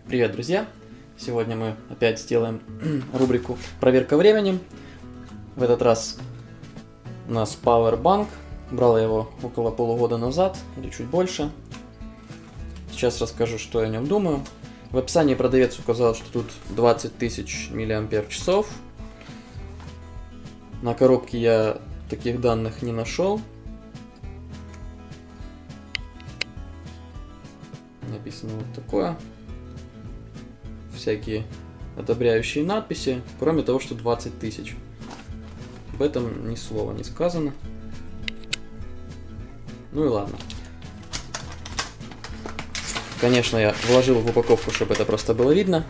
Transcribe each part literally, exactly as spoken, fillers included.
Привет, друзья! Сегодня мы опять сделаем рубрику «Проверка времени». В этот раз у нас Powerbank. Брал я его около полугода назад, или чуть больше. Сейчас расскажу, что я о нем думаю. В описании продавец указал, что тут двадцать тысяч миллиампер-часов. На коробке я таких данных не нашел. Написано вот такое. Всякие одобряющие надписи, кроме того, что двадцать тысяч. Об этом ни слова не сказано. Ну и ладно. Конечно, я вложил в упаковку, чтобы это просто было видно.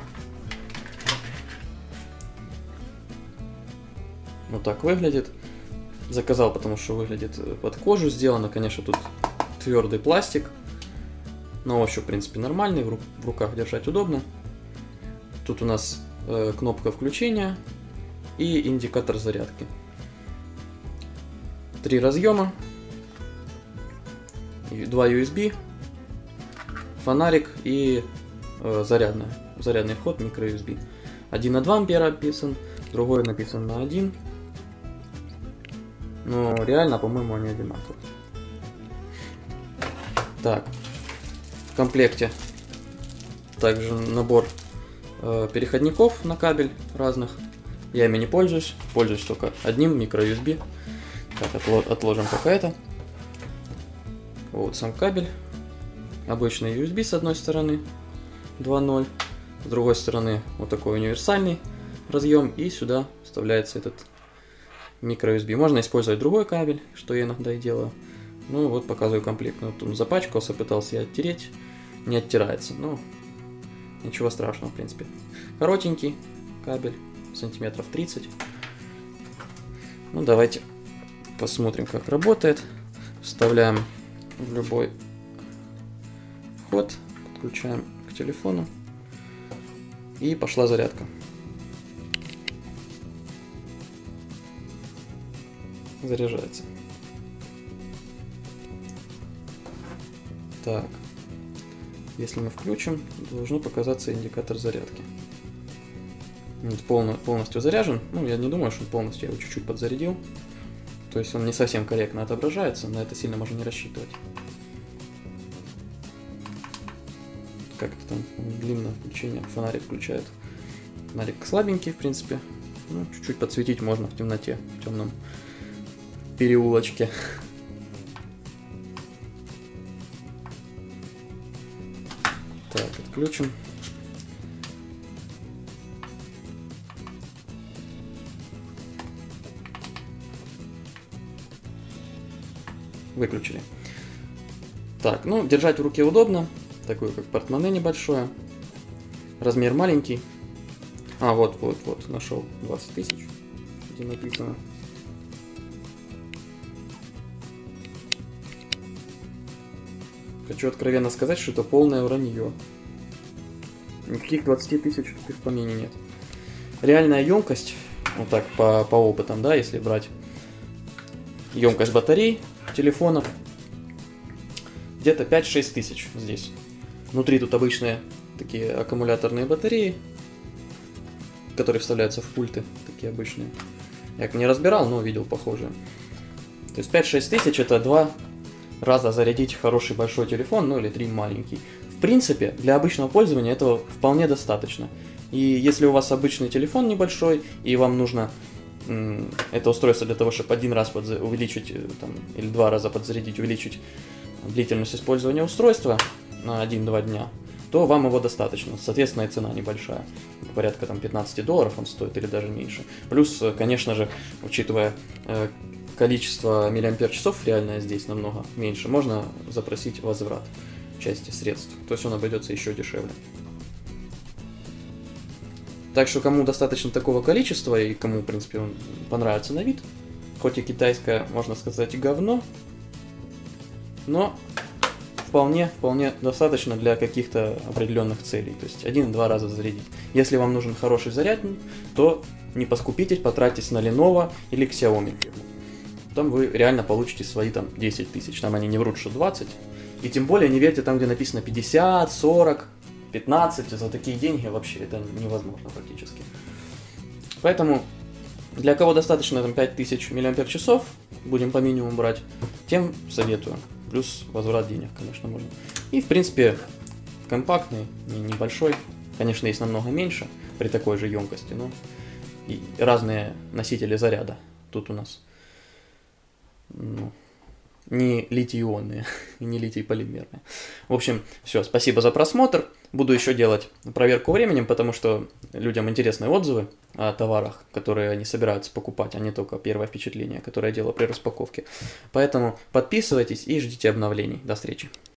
Вот так выглядит. Заказал, потому что выглядит под кожу сделано. Конечно, тут твердый пластик. На ощупь, в принципе, нормальный. В руках держать удобно. Тут у нас э, кнопка включения и индикатор зарядки. Три разъема, два ю эс би, фонарик и э, зарядная, зарядный вход микро ю эс би. Один на два ампера написан, другой написан на один. Но реально, по-моему, они одинаковые. Так, в комплекте также набор переходников на кабель разных. Я ими не пользуюсь, пользуюсь только одним микро ю эс би. Так, отложим пока это. Вот сам кабель. Обычный ю эс би с одной стороны два ноль, с другой стороны вот такой универсальный разъем, и сюда вставляется этот микро ю эс би. Можно использовать другой кабель, что я иногда и делаю. Ну вот показываю комплект. Вот он запачкался, пытался я оттереть, не оттирается. Ну, ничего страшного, в принципе. Коротенький кабель, сантиметров тридцать. Ну, давайте посмотрим, как работает. Вставляем в любой вход, подключаем к телефону. И пошла зарядка. Заряжается. Так. Если мы включим, должно показаться индикатор зарядки. Полно, полностью заряжен. Ну, я не думаю, что он полностью, я его чуть-чуть подзарядил. То есть он не совсем корректно отображается, на это сильно можно не рассчитывать. Как-то там длинное включение, фонарик включает. Фонарик слабенький, в принципе. Ну, чуть-чуть подсветить можно в темноте, в темном переулочке. Так, отключим. Выключили. Так, ну, держать в руке удобно. Такое, как портмоне небольшое. Размер маленький. А, вот, вот, вот, нашел двадцать тысяч. Где написано. Хочу откровенно сказать, что это полное вранье. Никаких двадцати тысяч тут в помине нет. Реальная емкость, вот так по, по опытам, да, если брать емкость батарей телефонов, где-то пять-шесть тысяч здесь. Внутри тут обычные такие аккумуляторные батареи, которые вставляются в пульты, такие обычные. Я не разбирал, но видел похожие. То есть пять-шесть тысяч это два раза зарядить хороший большой телефон, ну или три маленький. В принципе, для обычного пользования этого вполне достаточно. И если у вас обычный телефон небольшой, и вам нужно м, это устройство для того, чтобы один раз подза- увеличить, там, или два раза подзарядить, увеличить длительность использования устройства на один-два дня, то вам его достаточно. Соответственно, и цена небольшая. Порядка там пятнадцать долларов он стоит, или даже меньше. Плюс, конечно же, учитывая э, количество миллиампер-часов реальное здесь намного меньше, можно запросить возврат части средств. То есть он обойдется еще дешевле. Так что кому достаточно такого количества, и кому, в принципе, он понравится на вид, хоть и китайское, можно сказать, говно, но вполне, вполне достаточно для каких-то определенных целей. То есть один-два раза зарядить. Если вам нужен хороший зарядник, то не поскупитесь, потратьтесь на Lenovo или Xiaomi. Там вы реально получите свои там десять тысяч. Там они не врут, что двадцать. И тем более не верьте там, где написано пятьдесят, сорок, пятнадцать, за такие деньги вообще это невозможно практически. Поэтому для кого достаточно там пять тысяч мАч, будем по минимуму брать, тем советую. Плюс возврат денег, конечно, можно. И в принципе компактный, небольшой, конечно, есть намного меньше при такой же емкости, но и разные носители заряда. Тут у нас ну, не литий-ионные, не литий-полимерные. В общем, все, спасибо за просмотр. Буду еще делать проверку временем, потому что людям интересны отзывы о товарах, которые они собираются покупать, а не только первое впечатление, которое я делаю при распаковке. Поэтому подписывайтесь и ждите обновлений. До встречи.